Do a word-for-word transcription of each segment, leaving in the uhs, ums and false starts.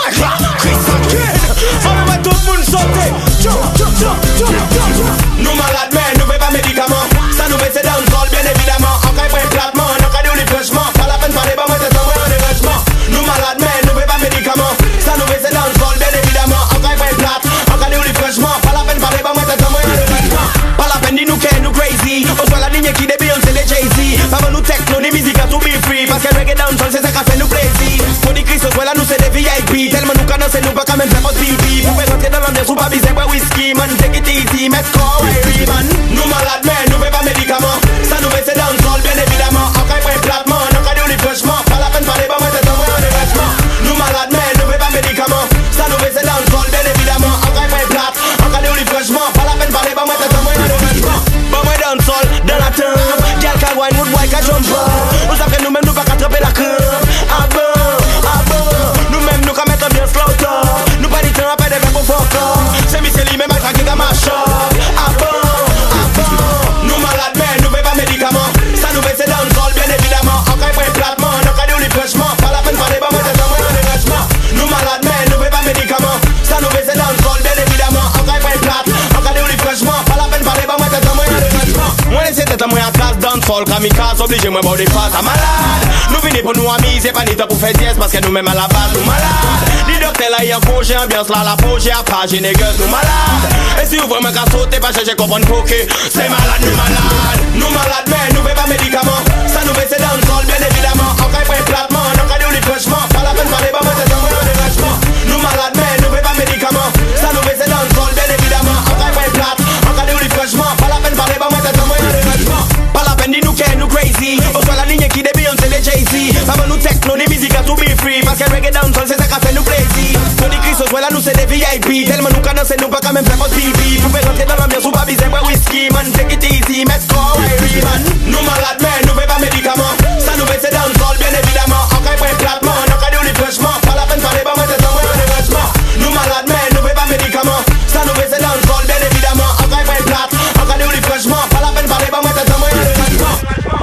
clap. Krys again. On va tout le monde sauter. Jump, jump, jump, jump, jump, jump. Nous malades mais nous fait pas médicaments. Ça nous fait c'est dans le sol bien évidemment. En cas de platement, en cas de refreshment. Pas la peine parler pas moi c'est ça moi de rangement. Nous malades mais nous fait pas médicaments. Ça nous fait c'est dans le sol bien évidemment. En cas de plate, en cas de refreshment. Pas la peine parler pas moi c'est ça moi de rangement. Pas la peine dit nous qu'est nous crazy. On soit la ligne qui des Beyoncé des Jay-Z. Pas nous techno ni musique à tout be free. Parce que reggae down sol c'est ça qui fait nous plaisir. Pour des Krys soit là nous c'est des V I P. Tellement nous connaissons nous pas quand même faire pas pipi. Vous pouvez rentrer dans l'ambiance ou pas biser boire whisky. Man take it easy, mettre corps ouais man. Nous malades mais nous fait pas médicaments. Ça nous fait c'est dans le sol bien évidemment. En cas de platement, en cas de refreshment. Pas la peine parler pas moi c'est ça moi de rangement. Nous malades mais nous fait pas médicaments. Ça nous fait c'est dans le sol bien évidemment. En cas de plate, en cas de refreshment. Pas la peine parler pas moi c'est ça moi de rangement. Pas moi dans le sol, dans la tombe. Girl can wine, wood boy can jump up. Nous savons que nous-mêmes nous pas attraper la crème. Ah bon, ah bon. Nous-mêmes nous can mettre bien slow top. Nous pas dit temps après des verbes pour fuck up. C'est Michel lui même à craquer comme un shop. Ah bon, ah bon. Nous malades mais nous fait pas médicaments. Ça nous fait c'est dans le sol bien évidemment. En cas de platement, en cas de refreshment. Pas la peine parler pas moi c'est ça moi de rangement. Nous malades mais nous fait pas médicaments. Ça nous fait c'est dans le sol bien évidemment. En cas de plate, en cas de refreshment. Pas la peine parler pas moi c'est ça moi de rangement. Moi laissez tête à moi à classe dans le sol. Kamikaze obligé moi bon des faces à malade. Nous venons pour nous amis, c'est pas ni temps pour faire dièse. Parce que nous-mêmes à la base nous malades. Les docteurs là y en congé, ambiance là la poche. À page et négueuse nous malades. Et si vous vraiment qu'à sauter, pas chercher comprendre coquet. C'est malade, nous malades. Nous malades mais nous fait pas médicaments. Ça nous fait c'est dans le sol bien évidemment. En cas de platement, en cas de refreshment. Pas la peine parler pas moi c'est ça moi de rangement. Nous malades mais nous fait pas médicaments. Ça nous fait c'est dans le sol bien évidemment. En cas de plate, en cas de refreshment. Pas la peine parler pas moi c'est ça moi de rangement. Pas la peine dit nous qu'est nous crazy. On soit la ligne qui des Beyoncé des Jay-Z. Pas nous techno ni musique à tout be free. Parce que reggae down sol c'est ça qui fait nous plaisir. Pour des Krys soit là nous c'est des V I P. Tellement nous connaissons nous pas quand même faire pas pipi. Vous pouvez rentrer dans l'ambiance ou pas biser boire whisky. Man take it easy, mettre corps ouais man. Nous malades mais nous fait pas médicaments. Ça nous fait c'est dans le sol bien évidemment. En cas de platement, en cas de refreshment. Pas la peine parler pas moi c'est ça moi de rangement. Nous malades mais nous fait pas médicaments. Ça nous fait c'est dans le sol bien évidemment. En cas de plate, en cas de refreshment. Pas la peine parler pas moi c'est ça moi de rangement.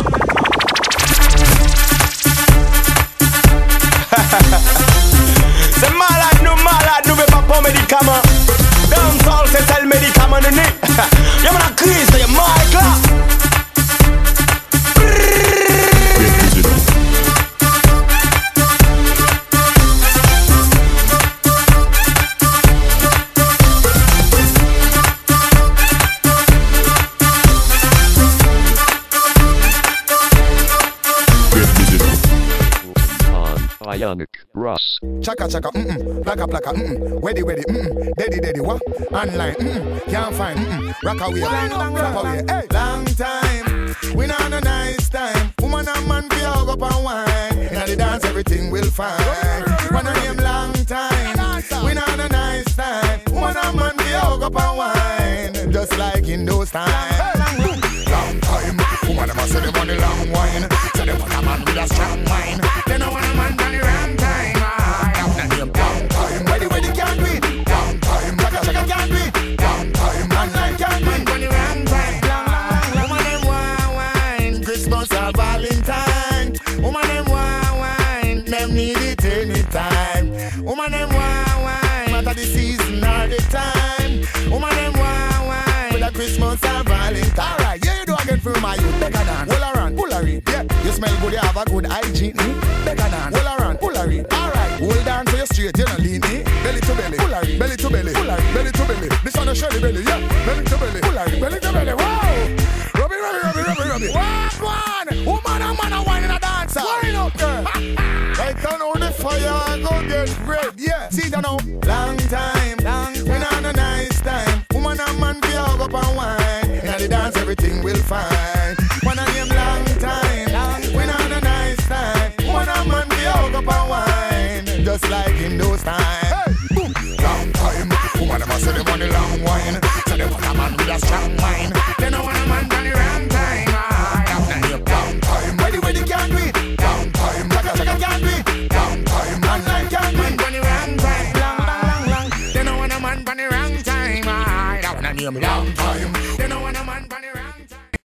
C'est malade, nous malades, nous fait pas pour médicaments. Dans le sol c'est ça le médicament de nez. Y'a mon Krys, y'a Mike là. Bionic Russ. Chaka chaka, mm-mm, plaka plaka, mm-mm, weddy weddy, mm-mm, daddy daddy, what? Online, mm-mm, can't find, mm-mm, rock away, rock away, hey. Long time, we not on a nice time. Woman and man be hug up and wine. In the dance everything will fine. One of them long time, we not on a nice time. Woman and man be hug up and wine. Just like in those times. Long time, woman and man say they want a long wine. Say they want a man with a strong mind. They don't want a man on the wrong time. Long time, ready, ready, can't be. Long time, chaka chaka can't be. Long time, online can't be. On the wrong time. Long, long, woman them want wine. Christmas or Valentine. Woman them want wine. Them need it anytime. Woman them want wine. Matter the season or the time. Woman them want wine. Whether Christmas or Valentine. Alright, yeah you do again for my youth. Better than pull around, pull around. Yeah, you smell good, you have a good hygiene. Better than pull around, pull around. Alright, hold on so you're straight, you don't lean. Belly to belly, pull around. Belly to belly, pull around. Belly to belly. This one a shelly belly, yeah.